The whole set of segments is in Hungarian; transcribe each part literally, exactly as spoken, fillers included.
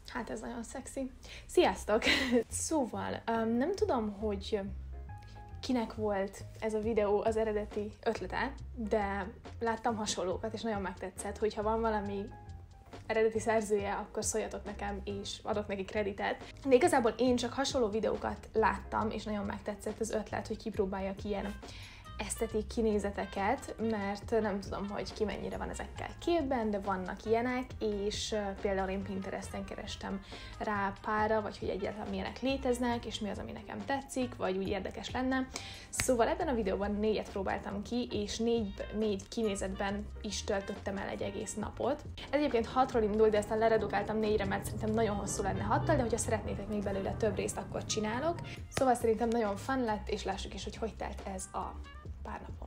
Hát ez nagyon szexi. Sziasztok! Szóval, um, nem tudom, hogy kinek volt ez a videó az eredeti ötlete, de láttam hasonlókat, és nagyon megtetszett, hogyha van valami eredeti szerzője, akkor szóljatok nekem, és adok neki kreditet. De igazából én csak hasonló videókat láttam, és nagyon megtetszett az ötlet, hogy kipróbáljak ilyen esztetik kinézeteket, mert nem tudom, hogy ki mennyire van ezekkel képben, de vannak ilyenek, és például én Pinteresten kerestem rá párra, vagy hogy egyáltalán milyenek léteznek, és mi az, ami nekem tetszik, vagy úgy érdekes lenne. Szóval ebben a videóban négyet próbáltam ki, és négy, négy kinézetben is töltöttem el egy egész napot. Ez egyébként hatról indult, de aztán leredukáltam négyre, mert szerintem nagyon hosszú lenne hattal, de hogyha szeretnétek még belőle több részt, akkor csinálok. Szóval szerintem nagyon fun lett, és lássuk is, hogy hogy telt ez a pár napom.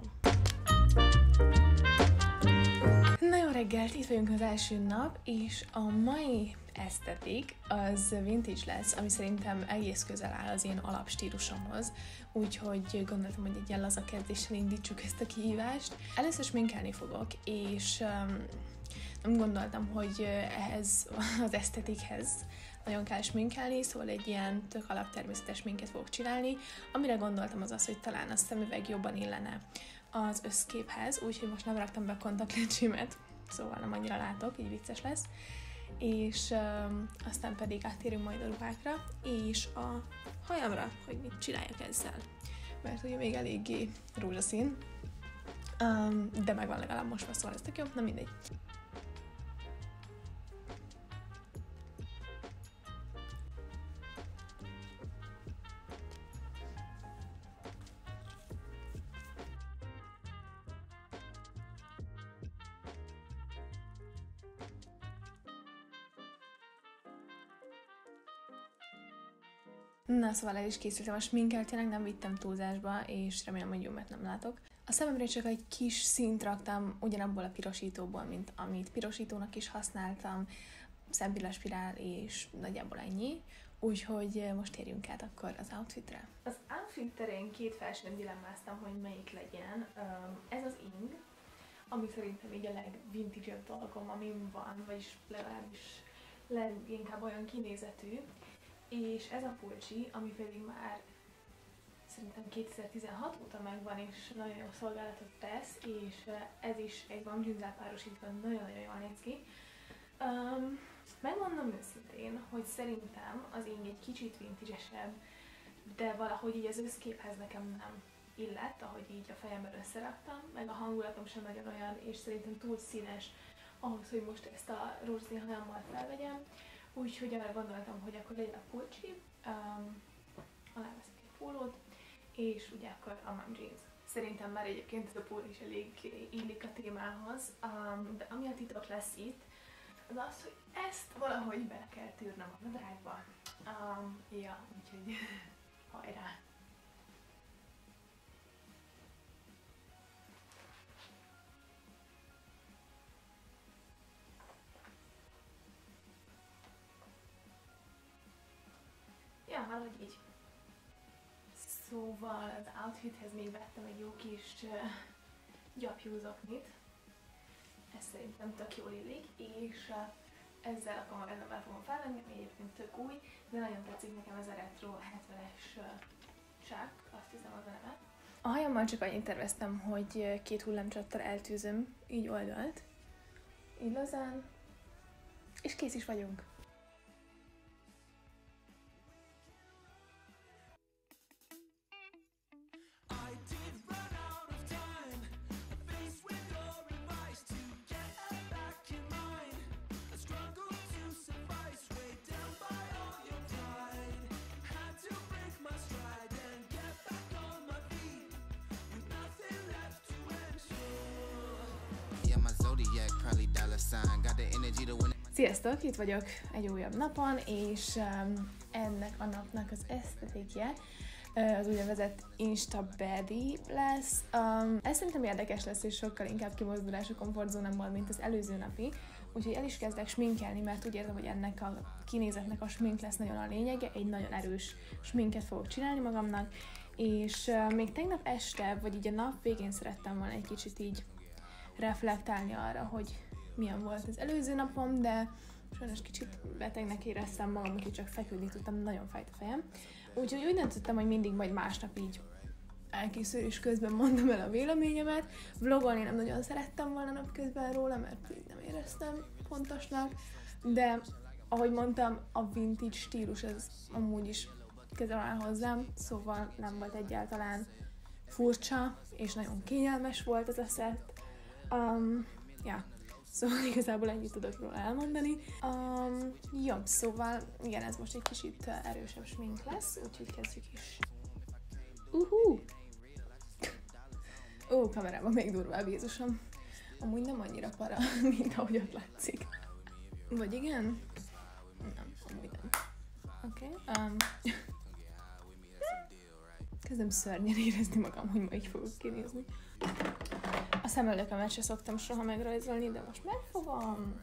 Na jó reggelt, itt vagyunk az első nap, és a mai esztetik az vintage lesz, ami szerintem egész közel áll az én alapstílusomhoz, úgyhogy gondoltam, hogy egy ilyen laza kezdéssel indítsuk ezt a kihívást. Először sminkelni fogok, és um, nem gondoltam, hogy ehhez az esztetikhez nagyon kell sminkelni, szóval egy ilyen tök alap természetes sminket fogok csinálni. Amire gondoltam az az, hogy talán a szemüveg jobban illene az összképhez, úgyhogy most nem raktam be a kontaktlencsémet, szóval nem annyira látok, így vicces lesz. És um, aztán pedig áttérünk majd a ruhákra, és a hajamra, hogy mit csináljak ezzel. Mert ugye még eléggé rózsaszín, um, de megvan legalább mosva, szóval ez tök jó, na mindegy. Na, szóval el is készültem a sminkel, tényleg nem vittem túlzásba, és remélem, hogy jó, mert nem látok. A szememre csak egy kis szint raktam ugyanabból a pirosítóból, mint amit pirosítónak is használtam, szempillaspirál, és nagyjából ennyi. Úgyhogy most térjünk át akkor az outfitre. Az outfit terén két felsőn dilemmáztam, hogy melyik legyen. Ez az ing, ami szerintem így a legvintage-ebb dolgom, amin van, vagyis legalábbis leginkább olyan kinézetű. És ez a pulcsi, ami pedig már szerintem kétezer-tizenhat óta megvan, és nagyon jó szolgálatot tesz, és ez is egy van dzsinzzel párosítva, nagyon-nagyon jól néz ki. Um, megmondom őszintén, hogy szerintem az ing egy kicsit vintage-esebb, de valahogy így az összképhez nekem nem illett, ahogy így a fejemben összeraktam, meg a hangulatom sem nagyon olyan, és szerintem túl színes ahhoz, hogy most ezt a rózsaszín hajammal felvegyem. Úgyhogy arra gondoltam, hogy akkor legyen a pulcsi, um, alá veszek egy pólót, és ugye akkor a mom jeans. Szerintem már egyébként ez a póló is elég illik a témához, um, de ami a titok lesz itt, az az, hogy ezt valahogy bele kell tűrnem a nadrágba. Um, ja, úgyhogy hajrá! Ja, valahogy így. Szóval az outfithez még vettem egy jó kis uh, gyapjúzoknit. Ez szerintem tök jól illik, és uh, ezzel akkor magammal fogom felvenni, ami egyébként tök új, de nagyon tetszik nekem ez a retro hetvenes uh, sák, azt hiszem az a neve. A hajammal csak annyit terveztem, hogy két hullámcsattal eltűzöm, így oldalt, így lazán, és kész is vagyunk. Sziasztok! Itt vagyok egy újabb napon, és um, ennek a napnak az esztetikje uh, az úgynevezett Insta Baddie lesz. Um, ez szerintem érdekes lesz, és sokkal inkább kimozdulás a komfortzónámból, mint az előző napi. Úgyhogy el is kezdek sminkelni, mert úgy érzem, hogy ennek a kinézetnek a smink lesz nagyon a lényege. Egy nagyon erős sminket fogok csinálni magamnak, és uh, még tegnap este, vagy így a nap végén szerettem volna egy kicsit így reflektálni arra, hogy milyen volt az előző napom, de sajnos kicsit betegnek éreztem magam, úgyhogy csak feküdni tudtam, nagyon fájt a fejem. Úgyhogy úgy döntöttem, hogy mindig majd másnap így elkészülés közben mondom el a véleményemet. Vlogolni nem nagyon szerettem volna napközben róla, mert így nem éreztem fontosnak, de ahogy mondtam, a vintage stílus ez amúgy is közel áll hozzám, szóval nem volt egyáltalán furcsa, és nagyon kényelmes volt az a szett. Um, ja, szóval igazából ennyit tudok róla elmondani. Um, jó, szóval igen, ez most egy kicsit erősebb smink lesz, úgyhogy kezdjük is. Uhú! Ó, kamerában még durvább, Jézusom. Amúgy nem annyira para, mint ahogy ott látszik. Vagy igen? Nem, amúgy nem. Oké. Okay. Um, kezdem szörnyen érezni magam, hogy ma így fogok kinézni. A szemöldökömet se szoktam soha megrajzolni, de most megfogom.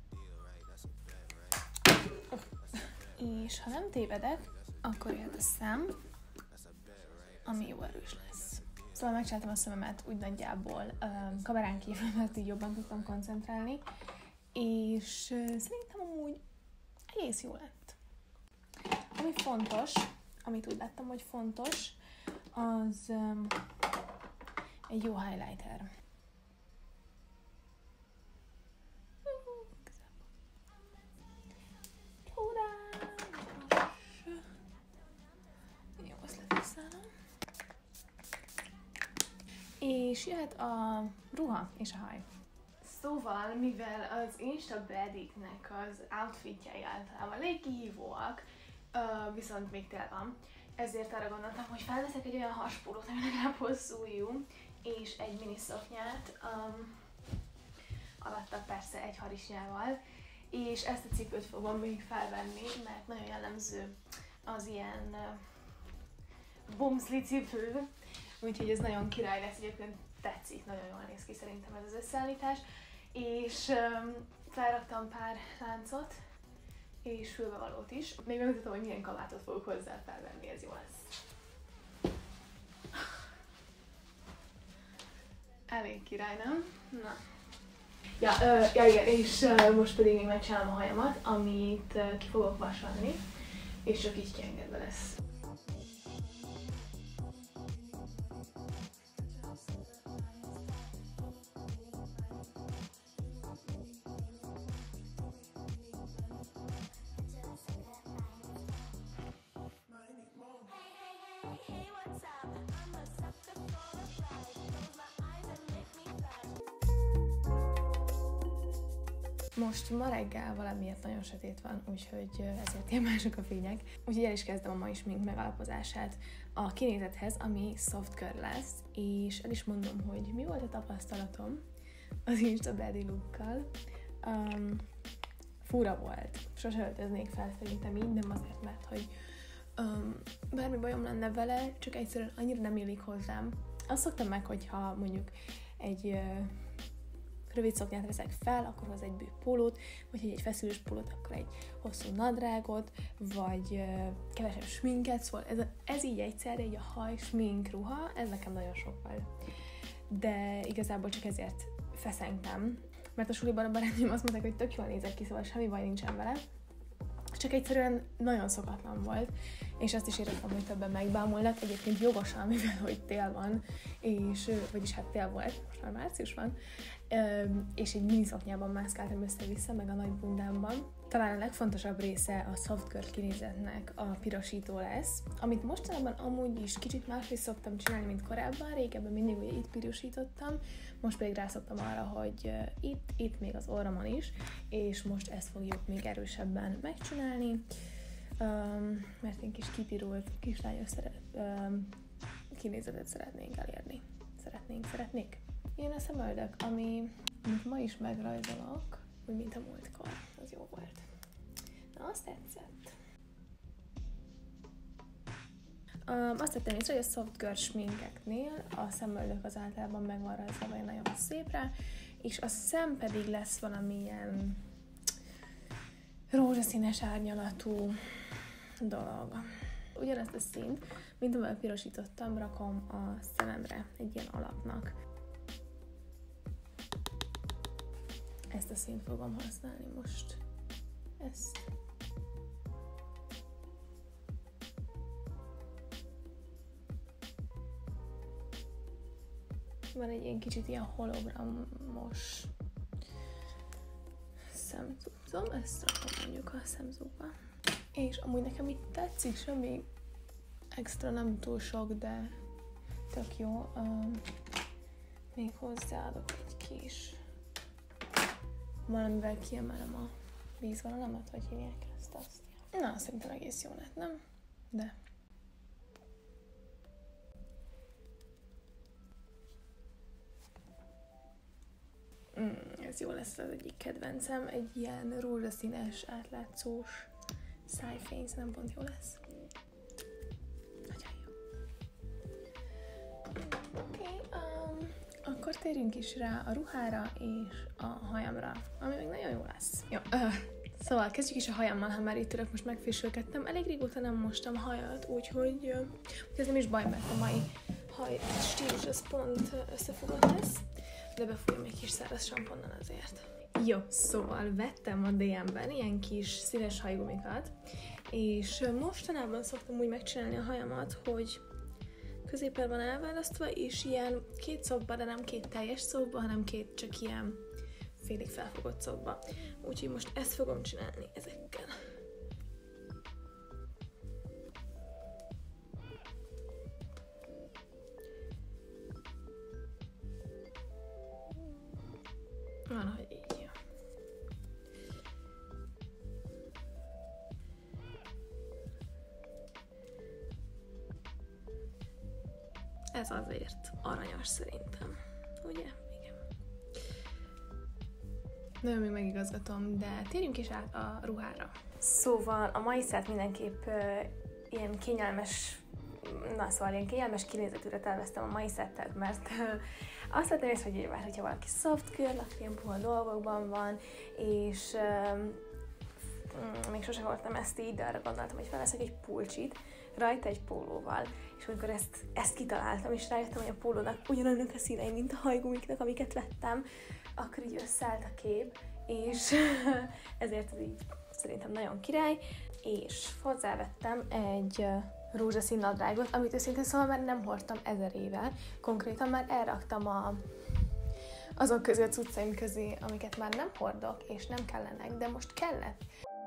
És ha nem tévedek, akkor jöhet a szem, ami jó erős lesz. Szóval megcsináltam a szememet úgy nagyjából um, kamerán kívül, mert így jobban tudtam koncentrálni, és uh, szerintem amúgy egész jó lett. Ami fontos, amit úgy láttam, hogy fontos, az um, egy jó highlighter. Jó, azt lefiszálom. És jöhet a ruha és a haj. Szóval, mivel az Insta Badiknek az outfitjei általában elég kihívóak, uh, viszont még tél van, ezért arra gondoltam, hogy felveszek egy olyan haspólót, ami legalább hosszú ujjú, és egy mini szoknyát, um, alatta persze egy harisnyával, és ezt a cipőt fogom még felvenni, mert nagyon jellemző az ilyen uh, bumszli cipő, úgyhogy ez nagyon király lesz, egyébként tetszik, nagyon jól néz ki szerintem ez az összeállítás, és um, felraktam pár láncot, és fülbevalót is. Még megmutatom, hogy milyen kabátot fogok hozzá felvenni, ez jó lesz. Elég király, nem? Na. Ja, ö, ja igen, és ö, most pedig még megcsinálom a hajamat, amit ö, ki fogok vasalni, és csak így kiengedve lesz. Most ma reggel valamiért nagyon sötét van, úgyhogy ezért ilyen mások a fények. Úgyhogy el is kezdem a mai smink megalapozását a kinézethez, ami soft curl lesz, és el is mondom, hogy mi volt a tapasztalatom az Insta Body lookkal. Um, fura volt. Sose öltöznék fel szerintem így, nem azért, mert hogy um, bármi bajom lenne vele, csak egyszerűen annyira nem illik hozzám. Azt szoktam meg, hogyha mondjuk egy uh, rövid szoknyát veszek fel, akkor hoz egy bő pólót, vagy egy feszülős pólót, akkor egy hosszú nadrágot, vagy uh, kevesebb sminket, szóval ez, ez így egyszerre, így a haj, smink, ruha, ez nekem nagyon sok volt. De igazából csak ezért feszengtem, mert a suliban a barátnőm azt mondták, hogy tök jól nézek ki, szóval semmi baj nincsen vele. Csak egyszerűen nagyon szokatlan volt, és azt is éreztem, hogy többen megbámulnak, egyébként jogosan, mivel hogy tél van, és, vagyis hát tél volt, most már március van, és egy miniszoknyában mászkáltam össze-vissza, meg a nagy bundámban. Talán a legfontosabb része a soft curl kinézetnek a pirosító lesz, amit mostanában amúgy is kicsit máshogy szoktam csinálni, mint korábban, régebben mindig ugye itt pirosítottam, most pedig rászoktam arra, hogy itt, itt még az orromon is, és most ezt fogjuk még erősebben megcsinálni, um, mert én kis kipirult kislányos szeret, um, kinézetet szeretnénk elérni. Szeretnénk, szeretnék. Ilyen a szemöldök, ami, amit ma is megrajzolok, úgy mint a múltkor, az jó volt. Na, azt tetszett. Um, azt tettem észre, hogy a soft girl sminkeknél a szemöldök az általában meg van rajzolva nagyon szépre, és a szem pedig lesz valamilyen rózsaszínes árnyalatú dolog. Ugyanezt a színt, mint amivel pirosítottam, rakom a szememre egy ilyen alapnak. Ezt a színt fogom használni most. ezt. Van egy ilyen kicsit ilyen hologramos szemcuccom, ezt rakom mondjuk a szemzóba. És amúgy nekem itt tetszik, semmi extra, nem túl sok, de tök jó. Um, még hozzáadok egy kis valamivel kiemelem a vízvonalamat, vagy hívják ezt azt. Na, szerintem egész jó lett, nem? De... Mm, ez jó lesz, az egyik kedvencem. Egy ilyen rózsaszínes, átlátszós szájfény, szerintem pont jó lesz. Nagyon jó. Oké, okay, um, akkor térjünk is rá a ruhára és a hajamra, ami még nagyon jó lesz. Jó, uh, szóval kezdjük is a hajammal, ha már itt ülök, most megfésülkedtem. Elég régóta nem mostam hajat, úgyhogy uh, ez nem is baj, mert a mai haj stílus az pont összefogott lesz. De befújom egy kis száraz samponnal azért. Jó, szóval vettem a dé em-ben ilyen kis színes hajgumikat, és mostanában szoktam úgy megcsinálni a hajamat, hogy középen van elválasztva, és ilyen két szobba, de nem két teljes szobba, hanem két csak ilyen félig felfogott szobba. Úgyhogy most ezt fogom csinálni ezekkel. Valahogy így. Ez azért aranyos szerintem, ugye? Igen. Nagyon még megigazgatom, de térjünk is át a ruhára. Szóval a mai szert mindenképp uh, ilyen kényelmes, na szóval ilyen kényelmes kinézetűre terveztem a mai szettet, mert uh, azt lettem észre, hogy már, hogyha valaki soft girl, akkor ilyen puha dolgokban van, és um, mm, még sosem hordtam ezt így, de arra gondoltam, hogy felveszek egy pulcsit, rajta egy pólóval, és amikor ezt, ezt kitaláltam, és rájöttem, hogy a pólónak ugyanolyanok a színei, mint a hajgumiknak, amiket vettem, akkor így összeállt a kép, és ezért ez így szerintem nagyon király, és hozzávettem egy rózsaszín nadrágot, amit őszintén szóval már nem hordtam ezer éve. Konkrétan már elraktam a, azok közé a cuccaim közé, amiket már nem hordok, és nem kellenek, de most kellett.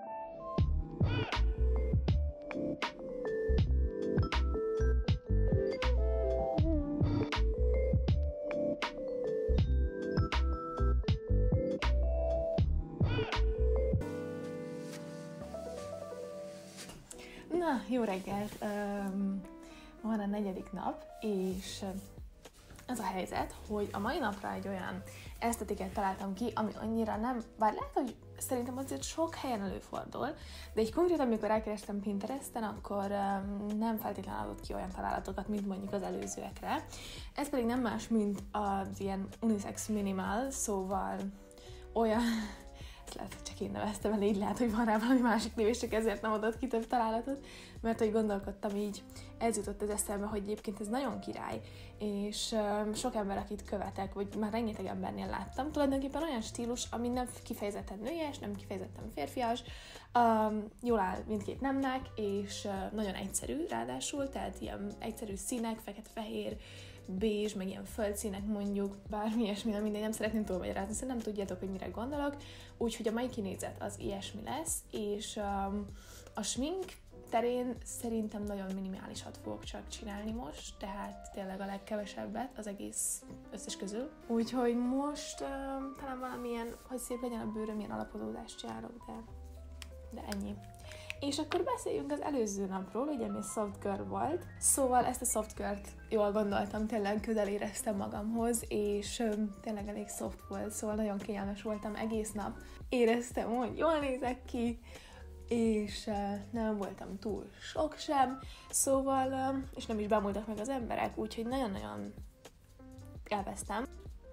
Na, jó reggelt! Um, van a negyedik nap, és az a helyzet, hogy a mai napra egy olyan esztetikát találtam ki, ami annyira nem, bár lehet, hogy szerintem azért sok helyen előfordul, de így konkrétan, amikor elkerestem Pinteresten, akkor um, nem feltétlenül adott ki olyan találatokat, mint mondjuk az előzőekre. Ez pedig nem más, mint az ilyen unisex minimal, szóval olyan... lehet, hogy csak én neveztem el, így lehet, hogy van rá valami másik név, és csak ezért nem adott ki több találatot, mert hogy gondolkodtam így, ez jutott az eszembe, hogy egyébként ez nagyon király, és um, sok ember, akit követek, vagy már rengeteg embernél láttam, tulajdonképpen olyan stílus, ami nem kifejezetten nőies, nem kifejezetten férfias, um, jól áll mindkét nemnek, és uh, nagyon egyszerű ráadásul, tehát ilyen egyszerű színek, fekete-fehér, bézs, meg ilyen földszínek mondjuk, bármi ilyesmi, nem mindegy, nem szeretném túlmagyarázni, szóval nem tudjátok, hogy mire gondolok, úgyhogy a mai kinézet az ilyesmi lesz, és um, a smink terén szerintem nagyon minimálisat fogok csak csinálni most, tehát tényleg a legkevesebbet az egész összes közül. Úgyhogy most um, talán valamilyen, hogy szép legyen a bőröm, ilyen alapozódást csinálok, de, de ennyi. És akkor beszéljünk az előző napról, ugye mi soft girl volt. Szóval ezt a soft girl-t jól gondoltam, tényleg közel éreztem magamhoz, és öm, tényleg elég soft volt, szóval nagyon kényelmes voltam egész nap. Éreztem, hogy jól nézek ki, és uh, nem voltam túl sok sem, szóval, uh, és nem is bámultak meg az emberek, úgyhogy nagyon-nagyon élveztem.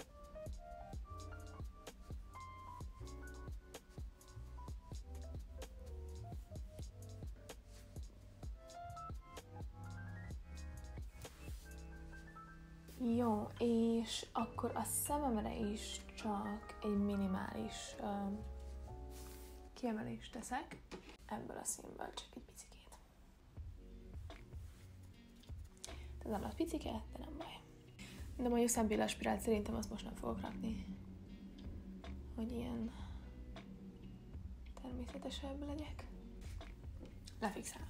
Jó, és akkor a szememre is csak egy minimális uh, kiemelést teszek ebből a színből, csak egy picikét. Ez nem lesz picike, de nem baj. De mondjuk szempilla spirált szerintem azt most nem fogok rakni. Hogy ilyen természetesebb legyek. Lefixálom.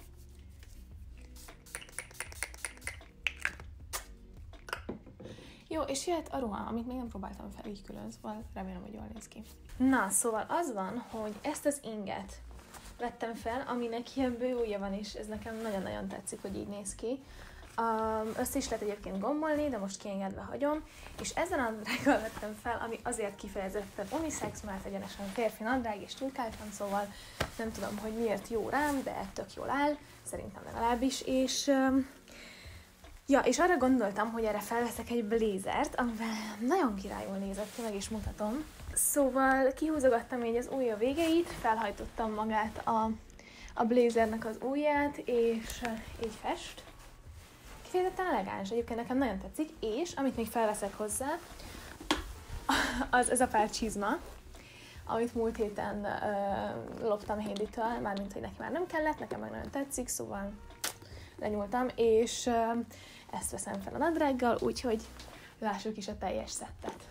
Jó, és jöhet a ruha, amit még nem próbáltam fel így külön, szóval remélem, hogy jól néz ki. Na, szóval az van, hogy ezt az inget vettem fel, aminek ilyen bőújja van, és ez nekem nagyon-nagyon tetszik, hogy így néz ki. Um, össze is lehet egyébként gombolni, de most kiengedve hagyom, és ezen a nadrággal vettem fel, ami azért kifejezetten unisex, mert egyenesen férfi nadrág, és túlkáltam, szóval nem tudom, hogy miért jó rám, de tök jól áll, szerintem legalábbis, és um, ja, és arra gondoltam, hogy erre felveszek egy blazert, amivel nagyon királyul nézett ki, meg is mutatom. Szóval kihúzogattam így az ujja végeit, felhajtottam magát a, a blazernek az ujját, és így fest. Kifejezetten elegáns, egyébként nekem nagyon tetszik, és amit még felveszek hozzá, az ez a pár csizma, amit múlt héten uh, loptam Héditől, mármint, hogy neki már nem kellett, nekem meg nagyon tetszik, szóval lenyúltam, és uh, ezt veszem fel a nadrággal, úgyhogy lássuk is a teljes szettet.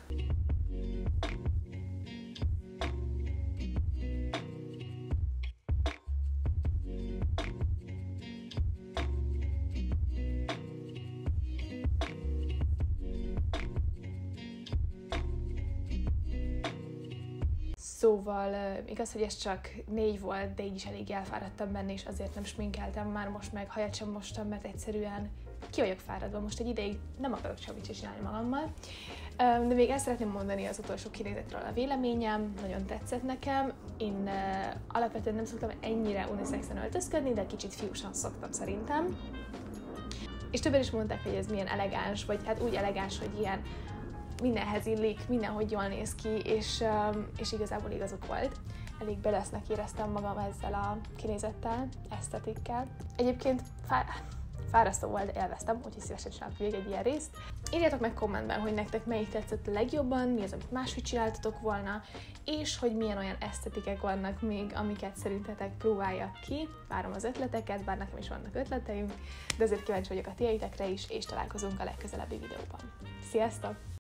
Szóval uh, igaz, hogy ez csak négy volt, de így is elég elfáradtam benne, és azért nem sminkeltem már most meg, hajat sem mostam, mert egyszerűen ki vagyok fáradva. Most egy ideig nem akarok semmit csinálni magammal. Uh, de még el szeretném mondani az utolsó kinézetről a véleményem, nagyon tetszett nekem. Én uh, alapvetően nem szoktam ennyire unisexen öltözködni, de kicsit fiúsan szoktam szerintem. És többen is mondták, hogy ez milyen elegáns, vagy hát úgy elegáns, hogy ilyen mindenhez illik, mindenhogy jól néz ki, és, és igazából igazuk volt. Elég belesznek éreztem magam ezzel a kinézettel, esztetikkel. Egyébként fá, fárasztó volt, de élveztem, úgyhogy szívesen csinálok még egy ilyen részt. Írjátok meg kommentben, hogy nektek melyik tetszett a legjobban, mi az, amit máshogy csináltatok volna, és hogy milyen olyan esztetikek vannak még, amiket szerintetek próbáljak ki. Várom az ötleteket, bár nekem is vannak ötleteim, de azért kíváncsi vagyok a tieitekre is, és találkozunk a legközelebbi videóban. Sziasztok!